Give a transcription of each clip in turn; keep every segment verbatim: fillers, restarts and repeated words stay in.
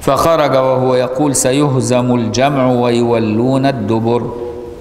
فخرج وهو يقول سيهزم الجمع ويولون الدبر.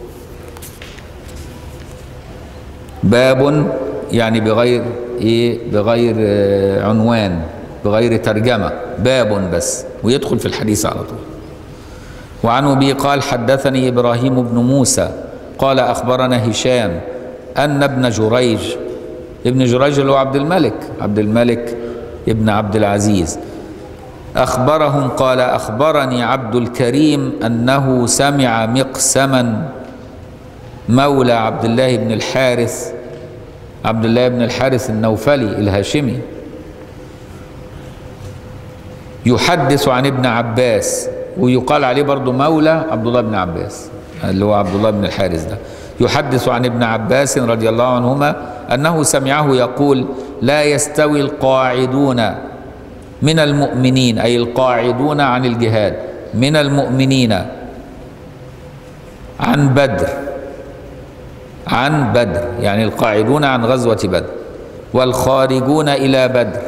باب يعني بغير ايه، بغير عنوان، بغير ترجمة، باب بس، ويدخل في الحديث على طول. وعن أبي قال حدثني إبراهيم بن موسى قال أخبرنا هشام أن ابن جريج، ابن جريج اللي هو عبد الملك، عبد الملك ابن عبد العزيز، أخبرهم قال أخبرني عبد الكريم أنه سمع مقسما مولى عبد الله بن الحارث، عبد الله بن الحارث النوفلي الهاشمي، يحدث عن ابن عباس، ويقال عليه برضو مولى عبد الله بن عباس اللي هو عبد الله بن الحارث ده، يحدث عن ابن عباس رضي الله عنهما أنه سمعه يقول لا يستوي القاعدون من المؤمنين، أي القاعدون عن الجهاد من المؤمنين عن بدر، عن بدر يعني القاعدون عن غزوة بدر، والخارجون إلى بدر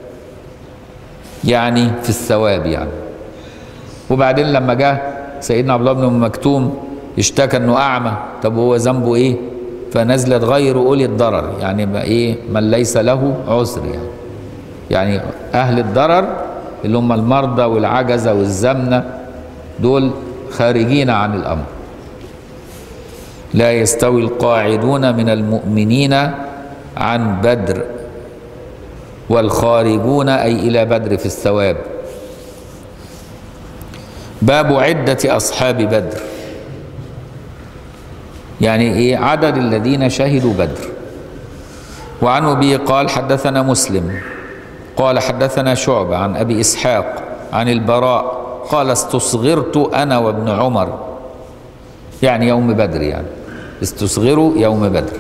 يعني في الثواب يعني. وبعدين لما جاء سيدنا عبد الله بن أم مكتوم اشتكى انه اعمى، طب هو ذنبه ايه؟ فنزلت غير اولي الضرر، يعني ما ايه، من ليس له عذر يعني. يعني اهل الضرر اللي هم المرضى والعجزه والزمنه دول خارجين عن الامر. لا يستوي القاعدون من المؤمنين عن بدر والخارجون اي الى بدر في الثواب. باب عدة أصحاب بدر، يعني إيه عدد الذين شهدوا بدر. وعن أبي قال حدثنا مسلم قال حدثنا شعبة عن أبي إسحاق عن البراء قال استصغرت أنا وابن عمر، يعني يوم بدر، يعني استصغروا يوم بدر.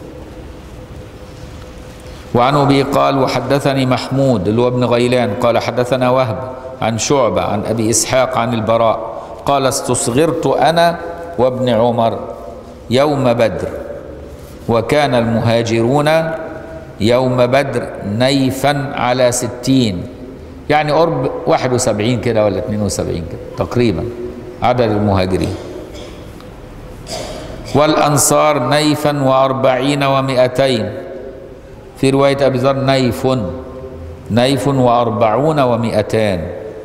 وعن أبي قال وحدثني محمود اللي هو ابن غيلان قال حدثنا وهب عن شعبة عن أبي إسحاق عن البراء قال استصغرت أنا وابن عمر يوم بدر، وكان المهاجرون يوم بدر نيفا على ستين، يعني قرب واحد وسبعين كده ولا اتنين وسبعين كده تقريبا عدد المهاجرين، والأنصار نيفا وأربعين ومئتين، في رواية أبي ذر نيف نيف وأربعون ومئتان.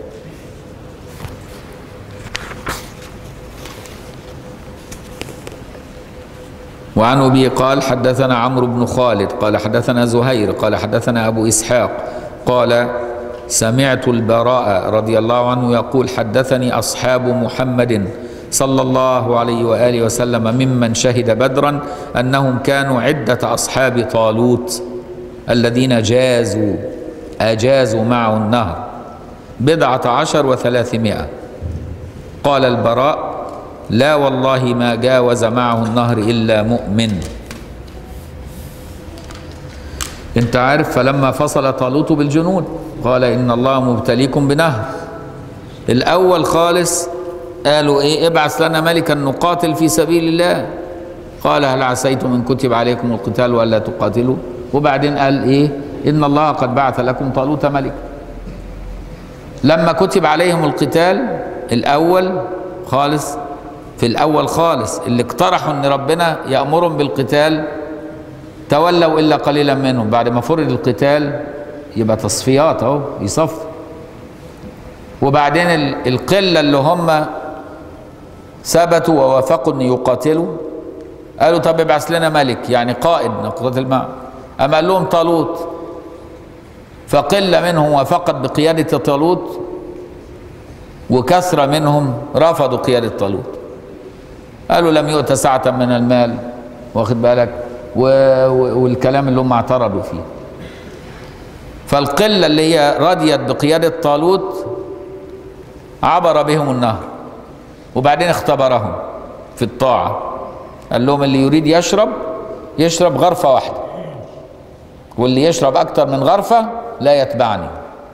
وعن أبي قال حدثنا عمرو بن خالد قال حدثنا زهير قال حدثنا أبو إسحاق قال سمعت البراء رضي الله عنه يقول حدثني أصحاب محمد صلى الله عليه وآله وسلم ممن شهد بدرا أنهم كانوا عدة أصحاب طالوت الذين جازوا أجازوا معه النهر بضعة عشر وثلاثمائة. قال البراء لا والله ما جاوز معه النهر إلا مؤمن. انت عارف فلما فصل طالوت بالجنود قال إن الله مبتليكم بنهر، الأول خالص قالوا إيه ابعث لنا ملكا نقاتل في سبيل الله، قال هل عسيتم إن كتب عليكم القتال ولا تقاتلوا، وبعدين قال إيه إن الله قد بعث لكم طالوت ملك. لما كتب عليهم القتال الأول خالص، في الأول خالص اللي اقترحوا إن ربنا يأمرهم بالقتال تولوا إلا قليلا منهم، بعد ما فرض القتال يبقى تصفيات أهو يصف. وبعدين القلة اللي هم ثبتوا ووافقوا إن يقاتلوا قالوا طب ابعث لنا ملك يعني قائد نقاتل معه، أما قال لهم طالوت، فقلة منهم وافقت بقيادة طالوت وكثرة منهم رفضوا قيادة طالوت، قالوا لم يؤت سعة من المال، واخد بالك، والكلام اللي هم اعترضوا فيه. فالقلة اللي هي رضيت بقيادة طالوت عبر بهم النهر، وبعدين اختبرهم في الطاعة، قال لهم اللي يريد يشرب يشرب غرفة واحدة، واللي يشرب أكتر من غرفة لا يتبعني.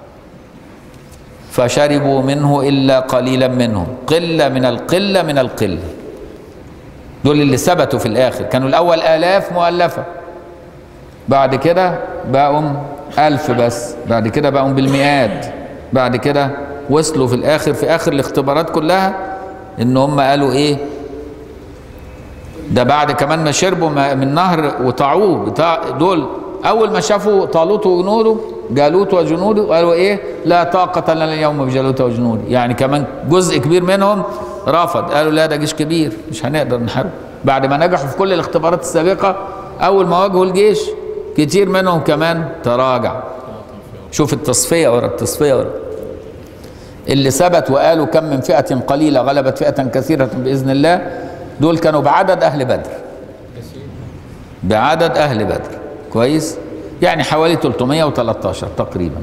فشربوا منه إلا قليلا منهم، قلة من القلة من القلة، دول اللي ثبتوا في الآخر. كانوا الأول آلاف مؤلفة، بعد كده بقوا ألف بس، بعد كده بقوا بالمئات، بعد كده وصلوا في الاخر في اخر الاختبارات كلها ان هم قالوا ايه، ده بعد كمان ما شربوا من نهر وطاعوه بتاع دول، اول ما شافوا طالوت وجنوده جالوت وجنوده قالوا ايه، لا طاقة لنا اليوم بجالوت وجنوده. يعني كمان جزء كبير منهم رفض، قالوا لا ده جيش كبير مش هنقدر نحارب. بعد ما نجحوا في كل الاختبارات السابقة اول ما واجهوا الجيش كتير منهم كمان تراجع. شوف التصفية ورا التصفية ورا. اللي ثبت وقالوا كم من فئة قليلة غلبت فئة كثيرة بإذن الله، دول كانوا بعدد أهل بدر، بعدد أهل بدر كويس، يعني حوالي ثلاثمائة وثلاثة عشر تقريبا.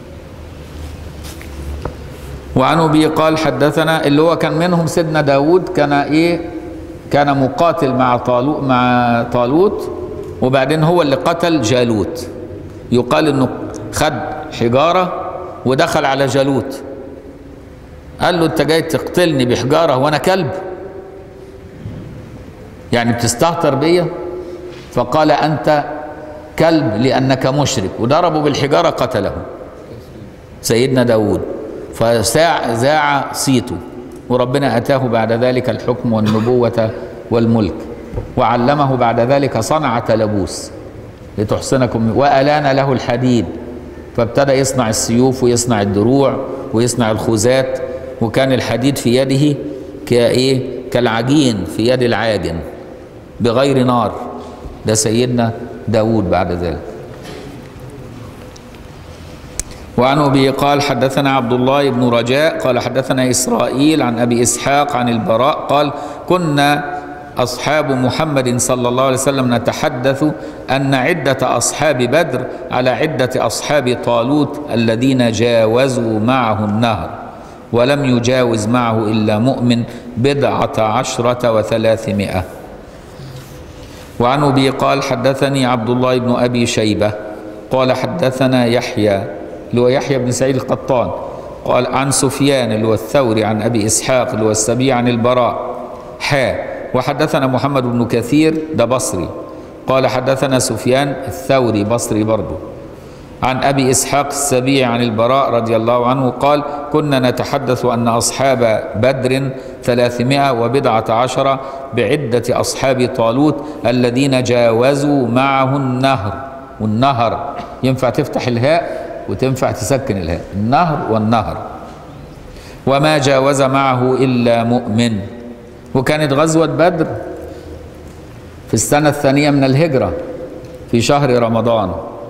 وعن أبي قال حدثنا، اللي هو كان منهم سيدنا داود، كان إيه، كان مقاتل مع طالوت مع طالوت وبعدين هو اللي قتل جالوت. يقال إنه خد حجارة ودخل على جالوت قال له أنت جاي تقتلني بحجارة وأنا كلب؟ يعني بتستهتر بيا؟ فقال أنت كلب لأنك مشرك، وضربه بالحجارة قتله سيدنا داود، فساع زاع صيته، وربنا أتاه بعد ذلك الحكم والنبوة والملك، وعلمه بعد ذلك صنعة لبوس لتحصنكم، وألان له الحديد، فابتدى يصنع السيوف ويصنع الدروع ويصنع الخوذات، وكان الحديد في يده كايه كالعجين في يد العاجن بغير نار. ده سيدنا داود بعد ذلك. وعن أبي قال حدثنا عبد الله بن رجاء قال حدثنا إسرائيل عن أبي إسحاق عن البراء قال كنا أصحاب محمد صلى الله عليه وسلم نتحدث أن عدة أصحاب بدر على عدة أصحاب طالوت الذين جاوزوا معه النهر، ولم يجاوز معه إلا مؤمن بضعة عشرة وثلاثمائة. وعن أبي قال حدثني عبد الله بن أبي شيبة قال حدثنا يحيى اللي هو يحيى بن سعيد القطان قال عن سفيان اللي هو الثوري عن أبي إسحاق اللي هو السبيع عن البراء حا. وحدثنا محمد بن كثير ده بصري قال حدثنا سفيان الثوري بصري برضه عن أبي إسحاق السبيع عن البراء رضي الله عنه قال كنا نتحدث أن أصحاب بدر ثلاثمائة وبضعة عشرة بعدة أصحاب طالوت الذين جاوزوا معه النهر. والنهر ينفع تفتح الهاء وتنفع تسكن الهاء، النهر والنهر. وما جاوز معه إلا مؤمن. وكانت غزوة بدر في السنة الثانية من الهجرة في شهر رمضان،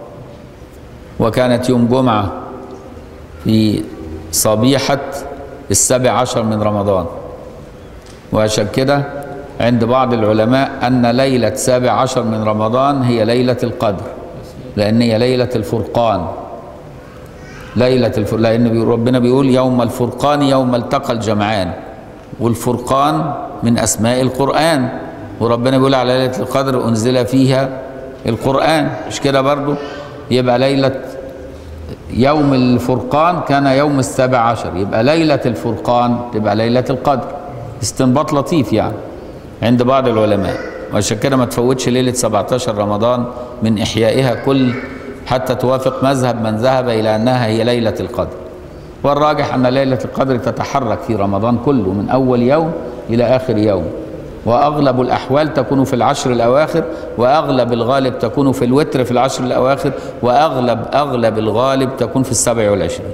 وكانت يوم جمعة في صبيحة السابع عشر من رمضان. وعشان كده عند بعض العلماء أن ليلة سابع عشر من رمضان هي ليلة القدر، لأن هي ليلة الفرقان. ليلة الفرقان لأن ربنا بيقول يوم الفرقان يوم التقى الجمعان، والفرقان من أسماء القرآن، وربنا بيقول على ليلة القدر أنزل فيها القرآن، مش كده برضو؟ يبقى ليلة يوم الفرقان كان يوم السابع عشر، يبقى ليلة الفرقان تبقى ليلة القدر. استنباط لطيف يعني عند بعض العلماء، وعشان كده ما تفوتش ليلة سبعة عشر رمضان من إحيائها كل حتى توافق مذهب من ذهب إلى أنها هي ليلة القدر. والراجح أن ليلة القدر تتحرك في رمضان كله من أول يوم إلى آخر يوم، وأغلب الأحوال تكون في العشر الأواخر، وأغلب الغالب تكون في الوتر في العشر الأواخر، وأغلب أغلب الغالب تكون في السبع والعشرين.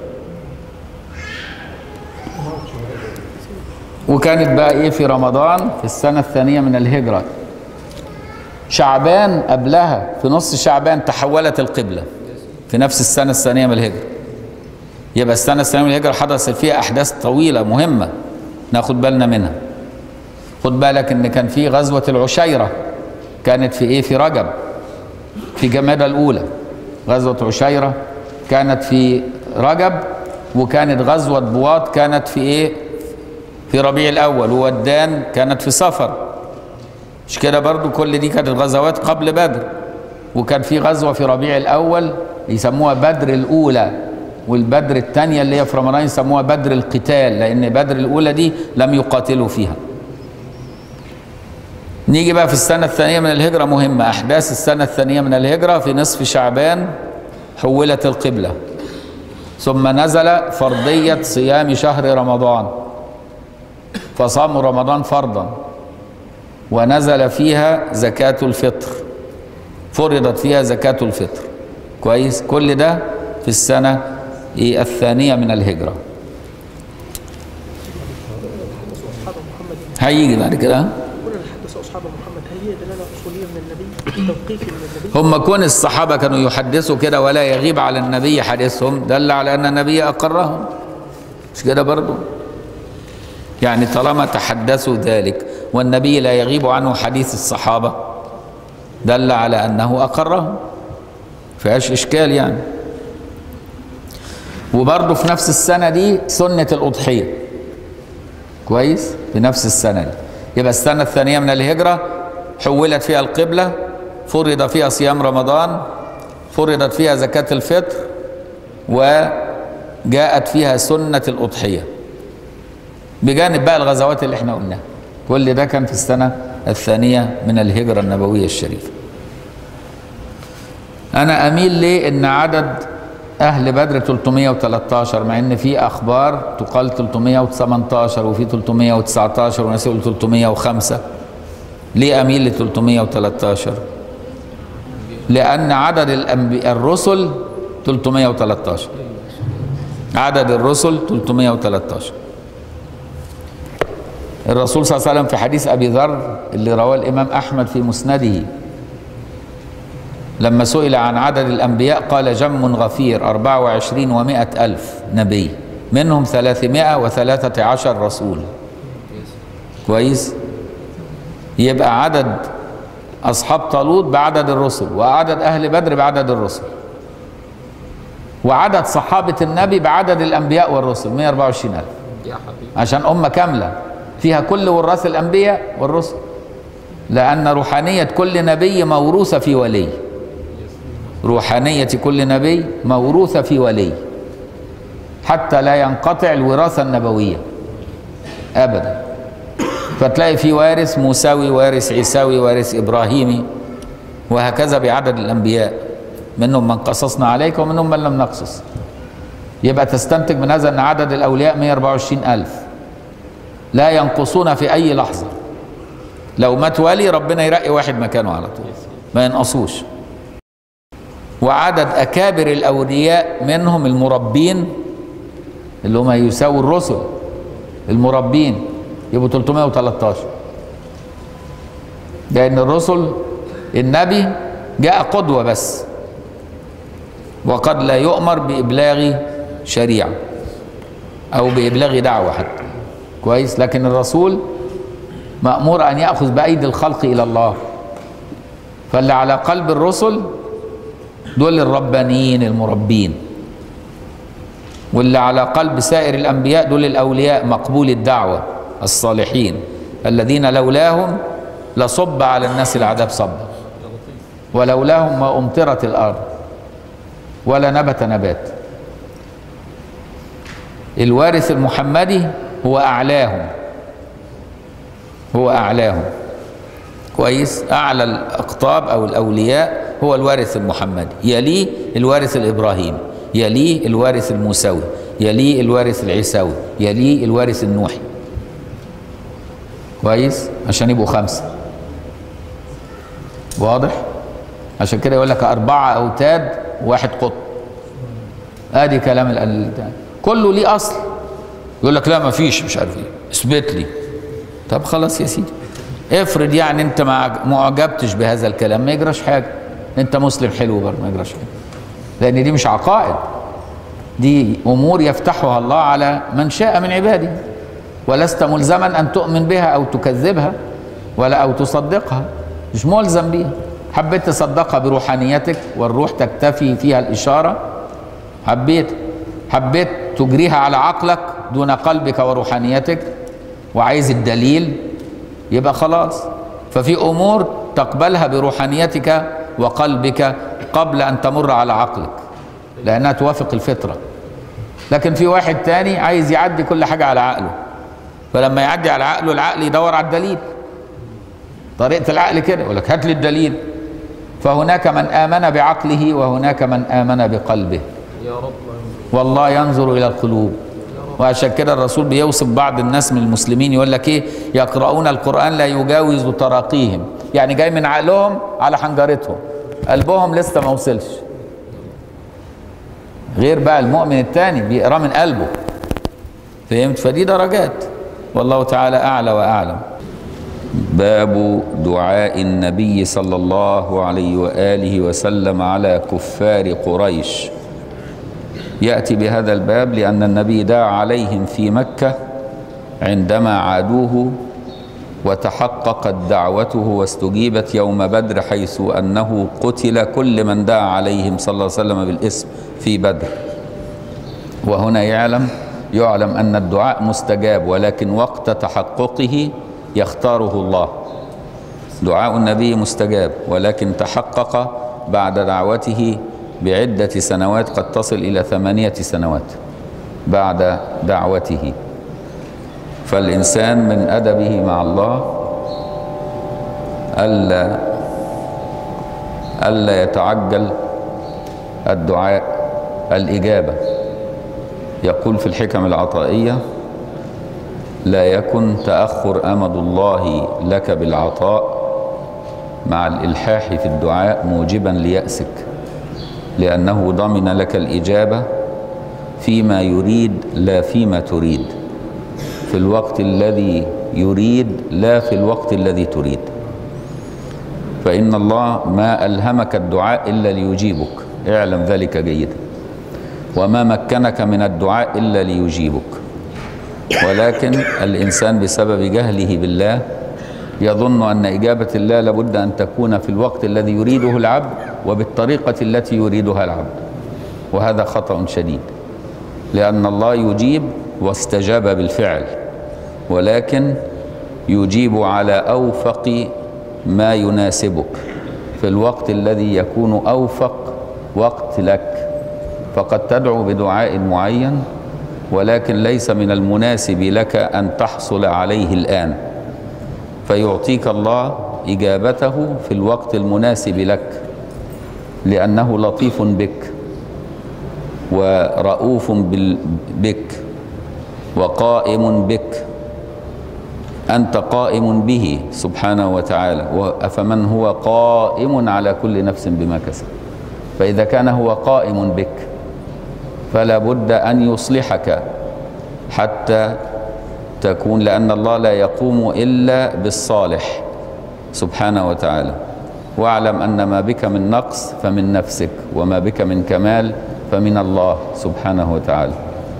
وكانت بقى إيه في رمضان في السنة الثانية من الهجرة، شعبان قبلها في نص شعبان تحولت القبلة في نفس السنة الثانية من الهجرة. يبقى السنة الثانية من الهجرة حدث فيها أحداث طويلة مهمة ناخد بالنا منها. خد بالك ان كان في غزوة العشيرة كانت في ايه في رجب في جمادى الاولى. غزوة عشيرة كانت في رجب، وكانت غزوة بواط كانت في ايه في ربيع الاول، وودان كانت في صفر، مش كده برضو؟ كل دي كانت الغزوات قبل بدر. وكان في غزوة في ربيع الاول يسموها بدر الاولى، والبدر الثانية اللي هي في رمضان يسموها بدر القتال، لان بدر الاولى دي لم يقاتلوا فيها. نيجي بقى في السنة الثانية من الهجرة مهمة، أحداث السنة الثانية من الهجرة في نصف شعبان حولت القبلة، ثم نزل فرضية صيام شهر رمضان فصاموا رمضان فرضا، ونزل فيها زكاة الفطر، فرضت فيها زكاة الفطر. كويس؟ كل ده في السنة الثانية من الهجرة. هيجي بعد كده. كنا نحدث أصحاب محمد، هل هي دلالة أصولية من النبي، توقيفي من النبي؟ هم كون الصحابة كانوا يحدثوا كده ولا يغيب على النبي حديثهم دل على أن النبي أقرهم، مش كده برضو؟ يعني طالما تحدثوا ذلك والنبي لا يغيب عنه حديث الصحابة دل على أنه أقرهم، فيهاش إشكال يعني. وبرضه في نفس السنة دي سنة الأضحية. كويس؟ في نفس السنة دي يبقى السنة الثانية من الهجرة حولت فيها القبلة، فرض فيها صيام رمضان، فرضت فيها زكاة الفطر، وجاءت فيها سنة الأضحية، بجانب بقى الغزوات اللي احنا قلناها. كل ده كان في السنة الثانية من الهجرة النبوية الشريفة. أنا أميل لأن عدد أهل بدر ثلاثمائة وثلاثة عشر، مع إن في أخبار تقال ثلاثمائة وثمانية عشر وفي ثلاثمائة وتسعة عشر وناس يقولوا ثلاثمائة وخمسة. ليه أميل ل ثلاثمائة وثلاثة عشر؟ لأن عدد الأنبياء الرسل ثلاثمائة وثلاثة عشر، عدد الرسل ثلاثمائة وثلاثة عشر. الرسول صلى الله عليه وسلم في حديث أبي ذر اللي رواه الإمام أحمد في مسنده لما سئل عن عدد الأنبياء قال جم غفير أربعة وعشرين ومائة ألف نبي، منهم ثلاثمائة وثلاثة عشر رسول. كويس؟ يبقى عدد أصحاب طالوت بعدد الرسل، وعدد أهل بدر بعدد الرسل، وعدد صحابة النبي بعدد الأنبياء والرسل مائة وأربعة وعشرين ألف، عشان أمة كاملة فيها كل وراث الأنبياء والرسل، لأن روحانية كل نبي موروثة في ولي، روحانية كل نبي موروثة في ولي، حتى لا ينقطع الوراثة النبوية أبدا. فتلاقي في وارث موسوي، وارث عيساوي، وارث إبراهيمي، وهكذا بعدد الأنبياء، منهم من قصصنا عليك ومنهم من لم نقصص. يبقى تستنتج من هذا أن عدد الأولياء مائة وأربعة وعشرين ألف لا ينقصون في أي لحظة. لو مات ولي ربنا يرقي واحد مكانه على طول، ما ينقصوش. وعدد أكابر الأولياء منهم المربين اللي هم يساووا الرسل، المربين يبقوا ثلاثمائة وثلاثة عشر، لأن الرسل النبي جاء قدوة بس، وقد لا يؤمر بإبلاغ شريعة أو بإبلاغ دعوة حتى. كويس؟ لكن الرسول مأمور أن يأخذ بأيدي الخلق إلى الله. فاللي على قلب الرسل دول الربانيين المربين، واللي على قلب سائر الأنبياء دول الأولياء مقبول الدعوة الصالحين الذين لولاهم لصب على الناس العذاب صبا، ولولاهم ما أمطرت الأرض ولا نبت نبات. الوارث المحمدي هو أعلاهم، هو أعلاهم. كويس؟ أعلى الأقطاب أو الأولياء هو الوارث المحمدي، يليه الوارث الإبراهيمي، يليه الوارث الموسوي، يليه الوارث العيساوي، يليه الوارث النوحي. كويس؟ عشان يبقوا خمسة. واضح؟ عشان كده يقول لك أربعة أوتاد واحد قطب. آدي كلام ال كله ليه أصل. يقول لك لا ما فيش، مش عارف إيه، اثبت لي. طب خلاص يا سيدي، افرض يعني أنت ما أعجبتش بهذا الكلام، ما يجراش حاجة. أنت مسلم حلو برضه، ما يجراش حاجة. لأن دي مش عقائد، دي أمور يفتحها الله على من شاء من عباده، ولست ملزما أن تؤمن بها أو تكذبها ولا أو تصدقها، مش ملزم بيها. حبيت تصدقها بروحانيتك والروح تكتفي فيها الإشارة، حبيت حبيت تجريها على عقلك دون قلبك وروحانيتك وعايز الدليل، يبقى خلاص. ففي أمور تقبلها بروحانيتك وقلبك قبل أن تمر على عقلك لأنها توافق الفطرة. لكن في واحد تاني عايز يعدي كل حاجة على عقله، فلما يعدي على عقله العقل يدور على الدليل. طريقة العقل كده، يقول لك هات لي الدليل. فهناك من آمن بعقله وهناك من آمن بقلبه. يا رب والله ينظر إلى القلوب. وعشان كده الرسول بيوصف بعض الناس من المسلمين يقول لك ايه؟ يقرؤون القرآن لا يجاوز تراقيهم، يعني جاي من عقلهم على حنجرتهم، قلبهم لسه ما وصلش. غير بقى المؤمن الثاني بيقرأ من قلبه. فهمت؟ فدي درجات، والله تعالى أعلى وأعلم. باب دعاء النبي صلى الله عليه وآله وسلم على كفار قريش. يأتي بهذا الباب لأن النبي دعا عليهم في مكة عندما عادوه، وتحققت دعوته واستجيبت يوم بدر، حيث أنه قتل كل من دعا عليهم صلى الله عليه وسلم بالاسم في بدر. وهنا يعلم يعلم أن الدعاء مستجاب، ولكن وقت تحققه يختاره الله. دعاء النبي مستجاب، ولكن تحقق بعد دعوته بعدة سنوات، قد تصل إلى ثمانية سنوات بعد دعوته. فالإنسان من أدبه مع الله ألا ألا يتعجل الدعاء الإجابة. يقول في الحكم العطائية: لا يكن تأخر أمد الله لك بالعطاء مع الإلحاح في الدعاء موجبا ليأسك، لأنه ضمن لك الإجابة فيما يريد لا فيما تريد، في الوقت الذي يريد لا في الوقت الذي تريد. فإن الله ما ألهمك الدعاء إلا ليجيبك، اعلم ذلك جيدا، وما مكنك من الدعاء إلا ليجيبك. ولكن الإنسان بسبب جهله بالله يظن أن إجابة الله لابد أن تكون في الوقت الذي يريده العبد وبالطريقة التي يريدها العبد، وهذا خطأ شديد، لأن الله يجيب واستجاب بالفعل، ولكن يجيب على أوفق ما يناسبك في الوقت الذي يكون أوفق وقت لك. فقد تدعو بدعاء معين، ولكن ليس من المناسب لك أن تحصل عليه الآن، فيعطيك الله إجابته في الوقت المناسب لك، لأنه لطيف بك ورؤوف بك وقائم بك. أنت قائم به سبحانه وتعالى، أفمن هو قائم على كل نفس بما كسب. فإذا كان هو قائم بك فلا بد أن يصلحك حتى تكون، لأن الله لا يقوم إلا بالصالح سبحانه وتعالى. واعلم أن ما بك من نقص فمن نفسك، وما بك من كمال فمن الله سبحانه وتعالى.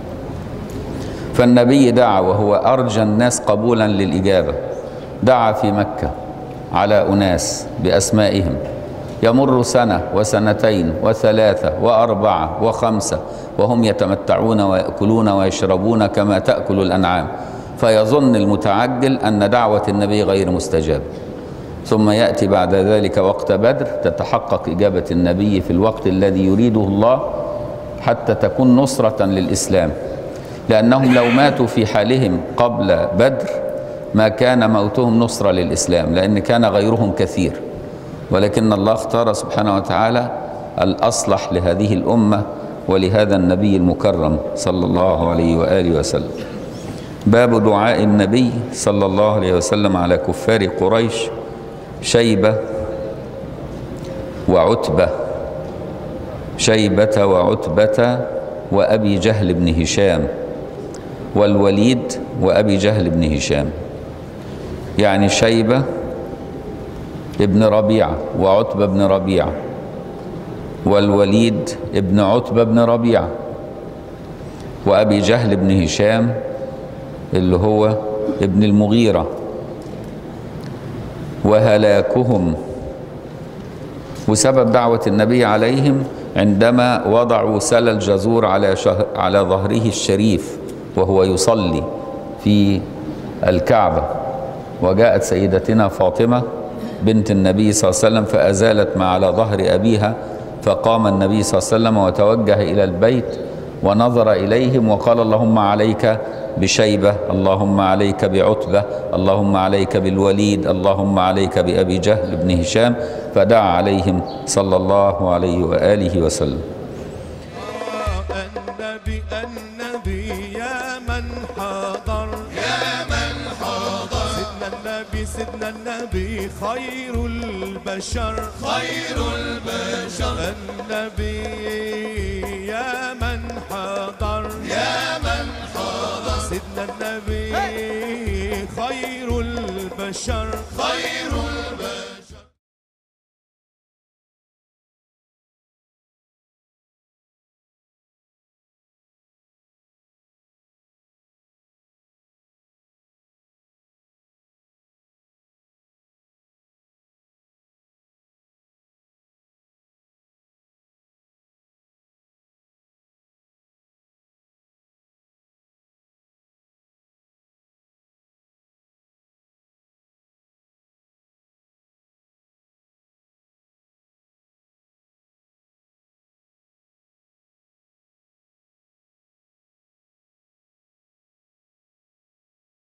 فالنبي دعا وهو أرجى الناس قبولا للإجابة. دعا في مكة على أناس بأسمائهم، يمر سنة وسنتين وثلاثة وأربعة وخمسة وهم يتمتعون ويأكلون ويشربون كما تأكل الأنعام، فيظن المتعجل أن دعوة النبي غير مستجابة. ثم يأتي بعد ذلك وقت بدر، تتحقق إجابة النبي في الوقت الذي يريده الله حتى تكون نصرة للإسلام، لأنهم لو ماتوا في حالهم قبل بدر ما كان موتهم نصرة للإسلام، لأن كان غيرهم كثير، ولكن الله اختار سبحانه وتعالى الأصلح لهذه الأمة ولهذا النبي المكرم صلى الله عليه وآله وسلم. باب دعاء النبي صلى الله عليه وسلم على كفار قريش: شيبة وعتبة، شيبة وعتبة وأبي جهل بن هشام، والوليد وأبي جهل بن هشام. يعني شيبة ابن ربيعة وعتبة بن ربيعة، والوليد ابن عتبة بن ربيعة، وأبي جهل بن هشام اللي هو ابن المغيرة. وهلاكهم، وسبب دعوة النبي عليهم عندما وضعوا سل الجزور على شه... على ظهره الشريف وهو يصلي في الكعبة، وجاءت سيدتنا فاطمة بنت النبي صلى الله عليه وسلم فأزالت ما على ظهر أبيها، فقام النبي صلى الله عليه وسلم وتوجه إلى البيت ونظر إليهم وقال: اللهم عليك بشيبة، اللهم عليك بعتبة، اللهم عليك بالوليد، اللهم عليك بأبي جهل بن هشام، فدعا عليهم صلى الله عليه وآله وسلم. سيدنا النبي خير البشر، خير البشر النبي يا من حضر، يا من حضر سيدنا النبي خير البشر، خير البشر